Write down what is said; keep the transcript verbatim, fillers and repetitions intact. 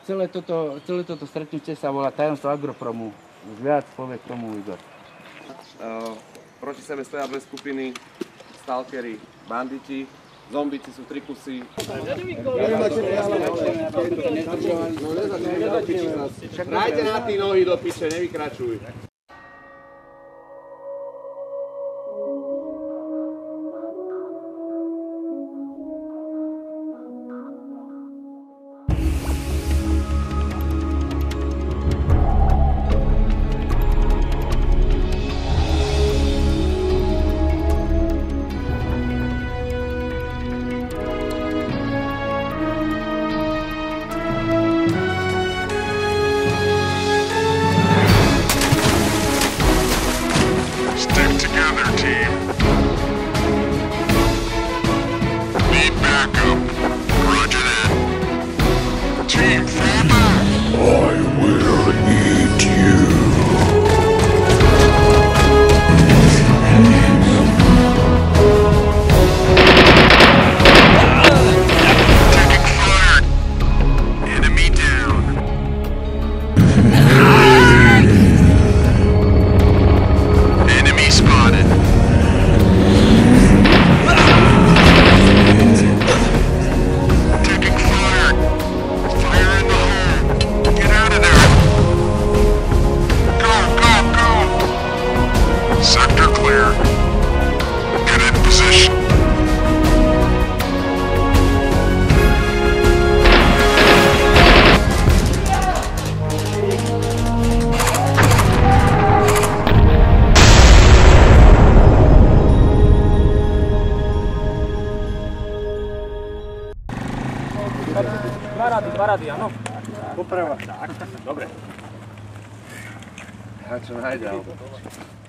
celé toto, celé toto stretnutie sa volá Tajomstvo Agropromu. Už viac povie k tomu Igor. Uh, proti sebe stoja dve skupiny, stalkery, banditi, zombici sú tri kusy. Hrajte na tí nohy do piče, nevykračuj. Dva rady, dva rady, áno. Poprava. Tak, dobre. Ja čo nájde, alebo...